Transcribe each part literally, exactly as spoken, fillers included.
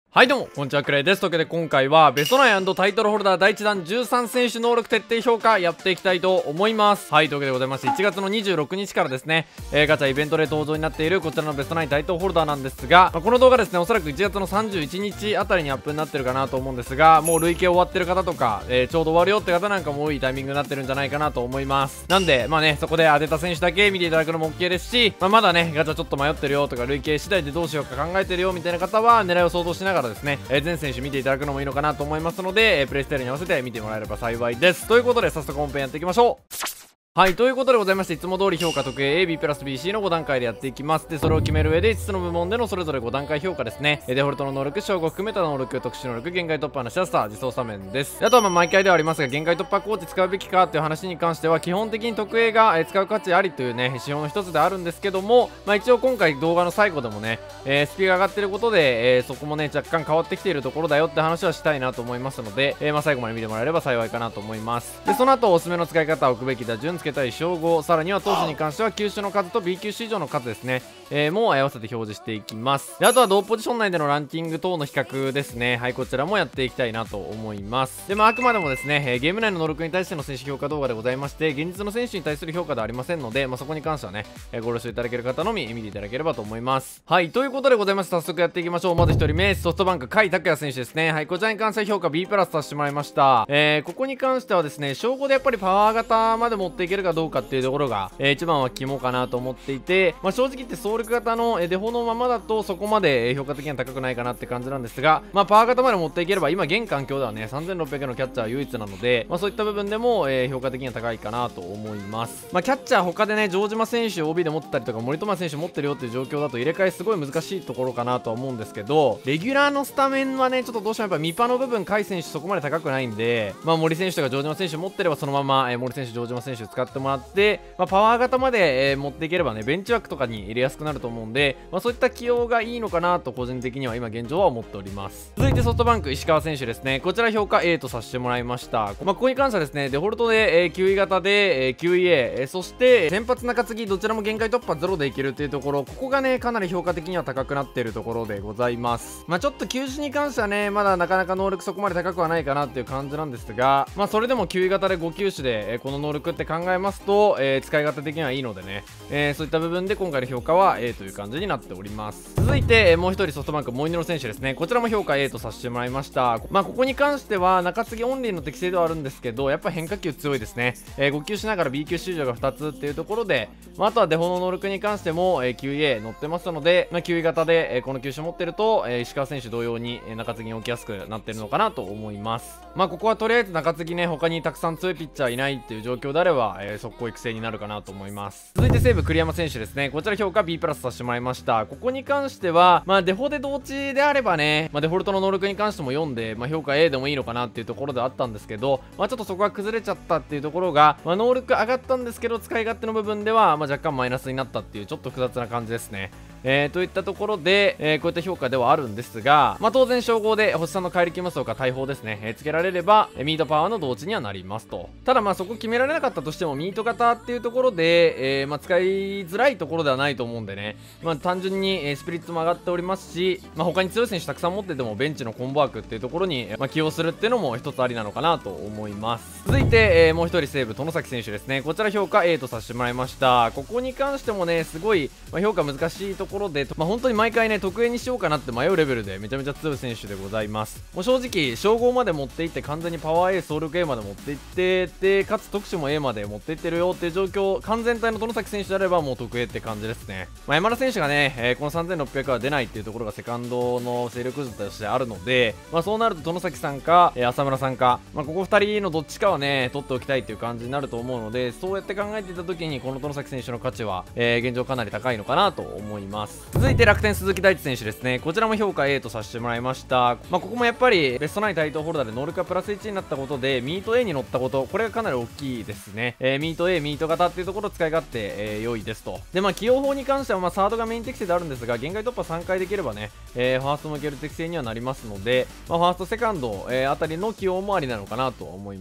はいどうも、こんにちは、クレイです。というわけで今回はベストナイン&タイトルホルダーだいいちだんじゅうさん選手能力徹底評価やっていきたいと思います。はい、というわけでございまして、いちがつのにじゅうろくにちからですね、えー、ガチャイベントで登場になっているこちらのベストナインタイトルホルダーなんですが、まあ、この動画ですね、おそらくいちがつのさんじゅういちにちあたりにアップになってるかなと思うんですが、もう累計終わってる方とか、えー、ちょうど終わるよって方なんかも多いタイミングになってるんじゃないかなと思います。なんで、まあね、そこで当てた選手だけ見ていただくのも OK ですし、まあ、まだね、ガチャちょっと迷ってるよとか、累計次第でどうしようか考えてるよみたいな方は、狙いを想像しながらですね、えー、全選手見ていただくのもいいのかなと思いますので、えー、プレイスタイルに合わせて見てもらえれば幸いです。ということで、早速本編やっていきましょう。はい、ということでございまして、いつも通り評価特 A、B プラス ビーシー のご段階でやっていきます。で、それを決める上でいつつの部門でのそれぞれご段階評価ですね。デフォルトの能力、称号含めた能力、特殊能力、限界突破のしやすさ、自走スタメンです。あとはまあ毎回ではありますが、限界突破コーチ使うべきかっていう話に関しては、基本的に特 A が、えー、使う価値ありというね、指標の一つであるんですけども、まあ一応今回動画の最後でもね、えー、スピが上がってることで、えー、そこもね、若干変わってきているところだよって話はしたいなと思いますので、えー、まあ最後まで見てもらえれば幸いかなと思います。で、その後おすすめの使い方を置くべき打順、つけたい称号、さらには投手に関しては球種の数と ビー 級種以上の数ですね、えー、も合わせて表示していきます。で、あとは同ポジション内でのランキング等の比較ですね。はい、こちらもやっていきたいなと思います。で、まああくまでもですね、えー、ゲーム内の能力に対しての選手評価動画でございまして、現実の選手に対する評価ではありませんので、まあそこに関してはね、えー、ご了承いただける方のみ見ていただければと思います。はい、ということでございます。早速やっていきましょう。まずひとりめ、ソフトバンク甲斐拓也選手ですね。はい、こちらに関しては評価 B プラスさせてもらいました。えー、ここに関してはですね、称号でやっぱりパワー型まで持っていけるかどうかっていうところが、えー、一番は肝かなと思っていて、まあ、正直言って総力型のデフォのままだとそこまで評価的には高くないかなって感じなんですが、まあ、パワー型まで持っていければ今現環境ではねさんぜんろっぴゃくえんのキャッチャー唯一なので、まあ、そういった部分でも、えー、評価的には高いかなと思います。まあ、キャッチャー他でね城島選手 オービー で持ってたりとか森友選手持ってるよっていう状況だと入れ替えすごい難しいところかなとは思うんですけど、レギュラーのスタメンはねちょっとどうしてもやっぱミパの部分甲斐選手そこまで高くないんで、まあ、森選手とか城島選手持ってればそのまま、えー、森選手城島選手使ってもらって、まあ、パワー型まで、えー、持っていければねベンチ枠とかに入れやすくなると思うんで、まあ、そういった起用がいいのかなと個人的には今現状は思っております。続いてソフトバンク石川選手ですね。こちら評価 A とさせてもらいました。まあ、ここに関してはですねデフォルトで、えー、きゅうい型で、えー、きゅうい A、えー、そして先発中継ぎどちらも限界突破ゼロでいけるっていうところ、ここがねかなり評価的には高くなっているところでございます。まあ、ちょっと球種に関してはねまだなかなか能力そこまで高くはないかなっていう感じなんですが、まあ、それでもきゅうい型でご球種で、えー、この能力って考えますと、えー、使い勝手的にはいいのでね、えー、そういった部分で今回の評価は A という感じになっております。続いて、えー、もう一人ソフトバンクモイネロ選手ですね。こちらも評価 A とさせてもらいました。まあここに関しては中継ぎオンリーの適性ではあるんですけど、やっぱ変化球強いですね。えー、ご球しながら ビー 級出場がふたつっていうところで、まあ、あとはデフォの能力に関しても、えー、きゅうい エー 乗ってますので、まあ、きゅうい型で、えー、この球種持ってると、えー、石川選手同様に、えー、中継ぎに置きやすくなってるのかなと思います。まあここはとりあえず中継ぎね他にたくさん強いピッチャーいないっていう状況であれば、えー、速攻育成になるかなと思います。続いて西武栗山選手ですね。こちら評価 B プラスさせてもらいました。ここに関してはまあデフォで同値であればね、まあ、デフォルトの能力に関しても読んで、まあ、評価 A でもいいのかなっていうところであったんですけど、まあ、ちょっとそこが崩れちゃったっていうところが、まあ、能力上がったんですけど使い勝手の部分では、まあ、若干マイナスになったっていうちょっと複雑な感じですね。えー、といったところで、えー、こういった評価ではあるんですが、まあ、当然称号で星さんの怪力無双か大砲ですね、えー、つけられれば、えー、ミートパワーの同値にはなりますと。ただまあそこ決められなかったとしてもミート型っていうところで、えーまあ、使いづらいところではないと思うんでね、まあ、単純に、えー、スピリッツも上がっておりますし、まあ、他に強い選手たくさん持っててもベンチのコンボ枠っていうところに、まあ、起用するっていうのも一つありなのかなと思います。続いて、えー、もう一人西武外崎選手ですね。こちら評価 A とさせてもらいました。ここに関してもねすごい、まあ、評価難しいところで、まあ、本当に毎回ね特 A にしようかなって迷うレベルでめちゃめちゃ強い選手でございます。もう正直称号まで持っていって完全にパワー A 総力 A まで持っていってでかつ特殊も A まで持っていってるよっていう状況、完全体の外崎選手であればもう特 A って感じですね。まあ、山田選手がね、えー、このさんぜんろっぴゃくは出ないっていうところがセカンドの勢力図としてあるので、まあ、そうなると外崎さんか、えー、浅村さんか、まあ、ここふたりのどっちかはね取っておきたいっていう感じになると思うので、そうやって考えていた時にこの外崎選手の価値は、えー、現状かなり高いのかなと思います。続いて楽天鈴木大地選手ですね。こちらも評価 A とさせてもらいました。まあ、ここもやっぱりベストナインタイトルホルダーで能力がプラスいちになったことでミート A に乗ったこと、これがかなり大きいですね。えー、ミート A ミート型っていうところを使い勝手、えー、良いですと。でまあ起用法に関してはまあサードがメイン適性であるんですが、限界突破さんかいできればね、えー、ファーストもいける適性にはなりますので、まあ、ファーストセカンド、えー、あたりの起用もありなのかなと思います。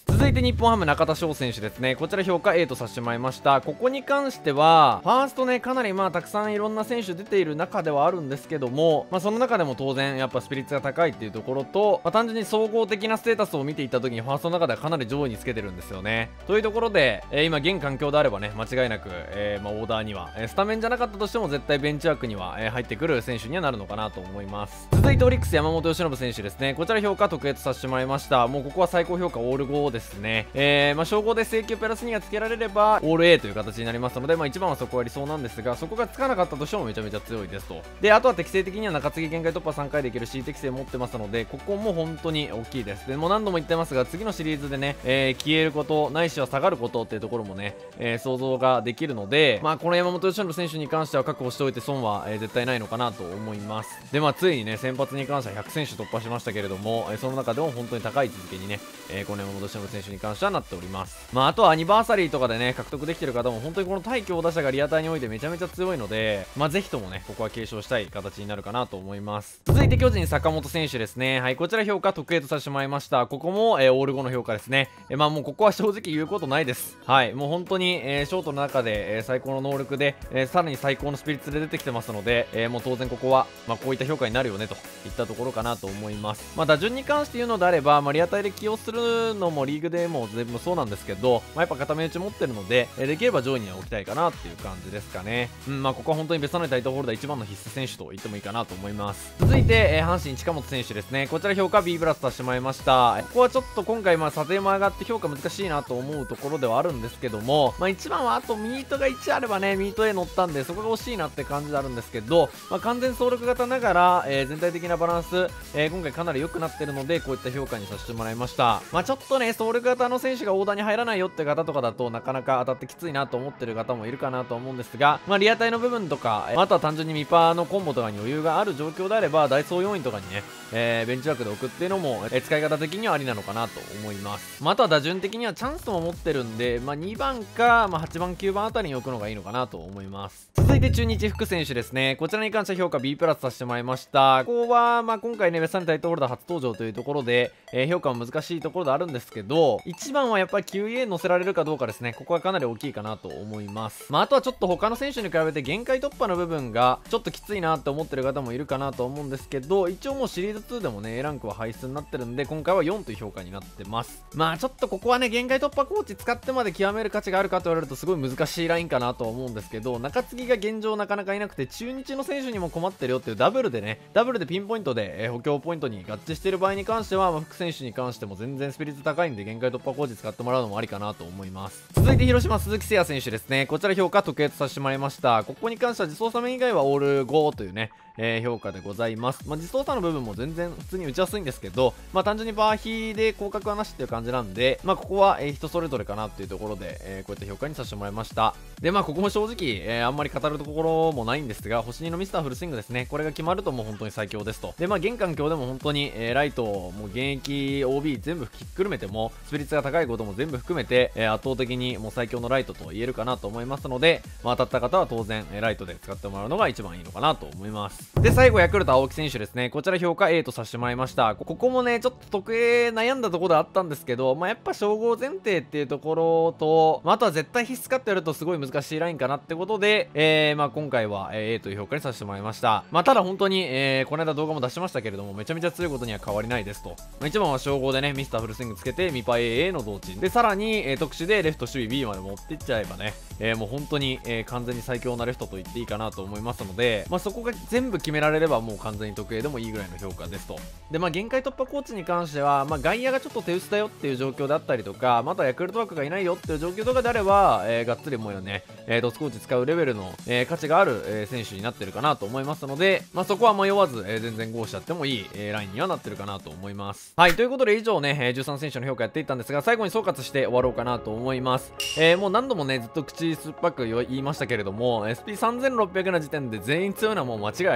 続いて日本ハム中田翔選手ですね。こちら評価 エー とさせてもらいました。ここに関してはファーストね、かなりまあたくさんいろんな選手出ている中ではあるんですけども、まあその中でも当然やっぱスピリッツが高いっていうところと、まあ、単純に総合的なステータスを見ていった時にファーストの中ではかなり上位につけてるんですよね。というところで、えー、今現環境であればね、間違いなく、えー、まあオーダーには、えー、スタメンじゃなかったとしても絶対ベンチ枠には、えー、入ってくる選手にはなるのかなと思います。続いてオリックス山本由伸選手ですね。こちら評価特 エー とさせてもらいました。もうここは最高評価オールごですね。えー、まあ称号で請求プラスにがつけられればオール エー という形になりますので、まあ一番はそこは理想なんですが、そこがつかなかったとしてもめちゃめちゃ強いですと。で、あとは適正的には中継ぎ限界突破さんかいでいける C 適性持ってますので、ここも本当に大きいです。で、もう何度も言ってますが、次のシリーズでね、えー、消えることないしは下がることっていうところもね、えー、想像ができるので、まあこの山本由伸選手に関しては確保しておいて損は、えー、絶対ないのかなと思います。で、まあついにね、先発に関してはひゃく選手突破しましたけれども、えー、その中でも本当に高い位置づけにね、えー、この山本由伸選手に関してはなっております。まああとはアニバーサリーとかでね、獲得できてる方も本当にこの対強打者がリアタイにおいてめちゃめちゃ強いので、まあぜひともね、ここは継承したい形になるかなと思います。続いて巨人坂本選手ですね。はい、こちら評価特 エー とさせてもらいました。ここも、えー、オールごの評価ですね。えー、まあもうここは正直言うことないです。はい、もう本当に、えー、ショートの中で、えー、最高の能力で、えー、さらに最高のスピリッツで出てきてますので、えー、もう当然ここは、まあこういった評価になるよねといったところかなと思います。まあ打順に関して言うのであれば、まあリアタイで起用するのもリーグでも全部そうなんですけど、まあやっぱ固め打ち持ってるので、えー、できれば上位には置きたいかなっていう感じですかね。うん、まあここは本当にベストナインタイトルホルダー一番の必須選手と言ってもいいかなと思います。続いて、えー、阪神近本選手ですね。こちら評価 B プラスさせてもらいました。ここはちょっと今回まあ査定も上がって評価難しいなと思うところではあるんですけども、まあ一番はあとミートがいちあればね、ミート A 乗ったんでそこが惜しいなって感じであるんですけど、まあ完全総力型ながら、えー、全体的なバランス、えー、今回かなり良くなってるのでこういった評価にさせてもらいました。まあちょっとね、総力型の選手がオーダーに入らないよって方とかだとなかなか当たってきついなと思ってる方もいるかなと思うんですが、まあリアタイの部分とか、あとは単純にミパーのコンボとかに余裕がある状況であればダイソー要員とかにね、えー、ベンチ枠で置くっていうのも、えー、使い方的にはありなのかなと思います。まあ、あとは打順的にはチャンスも持ってるんで、まあ、にばんか、まあ、はちばんきゅうばんあたりに置くのがいいのかなと思います。続いて中日福選手ですね。こちらに関しては評価 B プラスさせてもらいました。ここはまあ今回ねベストナインタイトルホルダー初登場というところで、えー、評価は難しいところであるんですけど、一番はやっぱり キューイーエー 乗せられるかどうかですね。ここはかなり大きいかなと思います。まあ、あとはちょっと他の選手に比べて限界突破の部分がちょっときついなって思ってる方もいるかなと思うんですけど、一応もうシリーズツーでもね A ランクは排出になってるんで今回はよんという評価になってます。まあちょっとここはね限界突破コーチ使ってまで極める価値があるかと言われるとすごい難しいラインかなと思うんですけど、中継ぎが現状なかなかいなくて中日の選手にも困ってるよっていうダブルでねダブルでピンポイントで、えー、補強ポイントに合致している場合に関しては、まあ、福選手に関しても全然スピリッツ高いんで限界突破コーチ使ってもらうのもありかなと思います。続いて広島鈴木誠也選手ですね。こちら評価特 エー とさせてもらいました。ここに関しては自走差面以外はオールごというね、えー、評価でございます。まあ、自走差の部分も全然普通に打ちやすいんですけど、まあ、単純にバーヒで降格はなしっていう感じなんで、まあ、ここは、えー、人それぞれかなっていうところで、えー、こういった評価にさせてもらいました。で、まあ、ここも正直、えー、あんまり語るところもないんですが、星にのミスターフルスイングですね。これが決まるともう本当に最強ですと。で、まあ、現環境でも本当に、えー、ライト、もう現役 オービー 全部ひっくるめても、スピリッツが高いことも全部含めて、えー、圧倒的にもう最強のライトと言えるかなと思いますので、まあ、当たった方は当然、えー、ライトで使ってもらうのが一番いいのかなと思います。で、最後、ヤクルト青木選手ですね。こちら評価 エー とさせてもらいました。ここもね、ちょっと特 A 悩んだところであったんですけど、まあ、やっぱ称号前提っていうところと、まあ、あとは絶対必須かって言われるとすごい難しいラインかなってことで、えー、まあ今回は A という評価にさせてもらいました。まあ、ただ本当に、えー、この間動画も出しましたけれども、めちゃめちゃ強いことには変わりないですと。まあ、一番は称号でね、ミスターフルスイングつけて、ミパ エーエー の同値。で、さらに、えー、特殊でレフト守備 B まで持っていっちゃえばね、えー、もう本当に、えー、完全に最強なレフトと言っていいかなと思いますので、まあ、そこが全部決められればもう完全に特 A でもいいぐらいの評価ですと。で、まあ、限界突破コーチに関しては、まあ、外野がちょっと手薄だよっていう状況だったりとか、またヤクルト枠がいないよっていう状況とかであれば、えー、がっつりもうね、えー、ドスコーチ使うレベルの、えー、価値がある、えー、選手になってるかなと思いますので、まあ、そこは迷わず、えー、全然ゴーしちゃってもいい、えー、ラインにはなってるかなと思います。はい、ということで以上ね、えー、じゅうさん選手の評価やっていったんですが、最後に総括して終わろうかなと思います。えー、もう何度もね、ずっと口酸っぱく言いましたけれども、エスピーさんぜんろっぴゃく な時点で全員強いのはもう間違いあり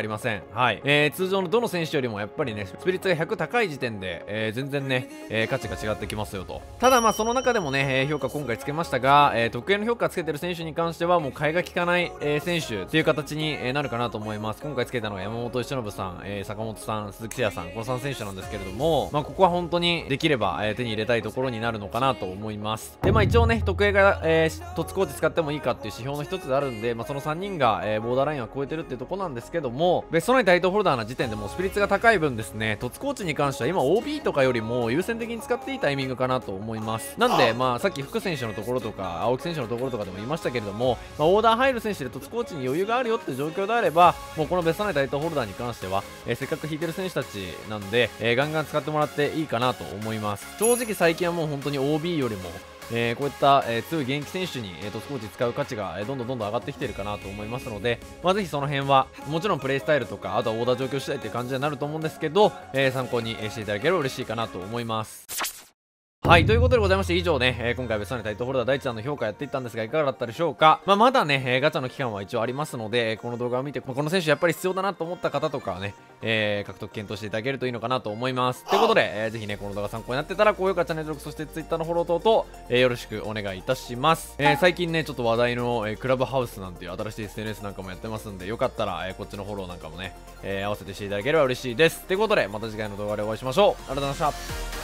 りません。はい。えー、通常のどの選手よりもやっぱりね、スピリッツがひゃく高い時点で、えー、全然ね、えー、価値が違ってきますよと。ただまあその中でもね、えー、評価今回つけましたが、えー、得意の評価つけてる選手に関してはもう替えが利かない、えー、選手っていう形に、えー、なるかなと思います。今回つけたのが山本由伸さん、えー、坂本さん、鈴木誠也さん、このさん選手なんですけれども、まあここは本当にできれば、えー、手に入れたいところになるのかなと思います。でまあ一応ね、得意が、えー、凸コーチ使ってもいいかっていう指標の一つであるんで、まあそのさんにんが、えー、ボーダーラインは超えてるっていうところなんですけども、ベストナインタイトルホルダーな時点でもうスピリッツが高い分ですね、凸コーチに関しては今 オービー とかよりも優先的に使っていいタイミングかなと思います。なんでまあさっき福選手のところとか青木選手のところとかでも言いましたけれども、まあ、オーダー入る選手で凸コーチに余裕があるよって状況であれば、もうこのベストナインタイトルホルダーに関しては、えー、せっかく引いてる選手たちなんで、えー、ガンガン使ってもらっていいかなと思います。正直最近はもう本当に オービー よりもえー、こういった、えー、強い現役選手に、えー、トスコーチ使う価値が、えー、どんどんどんどん上がってきているかなと思いますので、まあ、ぜひその辺はもちろんプレイスタイルとかあとはオーダー状況次第っていう感じになると思うんですけど、えー、参考にしていただければ嬉しいかなと思います。はい、ということでございまして以上ね、えー、今回ベストナインタイトルホルダー第一弾の評価やっていったんですがいかがだったでしょうか。まあ、まだね、えー、ガチャの期間は一応ありますので、この動画を見て、まあ、この選手やっぱり必要だなと思った方とかはね、えー、獲得検討していただけるといいのかなと思います。ということで、えー、ぜひね、この動画参考になってたら、高評価、チャンネル登録、そして Twitter のフォロー等々、えー、よろしくお願いいたします。えー、最近ね、ちょっと話題の、えー、クラブハウスなんていう新しい エスエヌエス なんかもやってますんで、よかったら、えー、こっちのフォローなんかもね、えー、合わせてしていただければ嬉しいです。ということで、また次回の動画でお会いしましょう。ありがとうございました。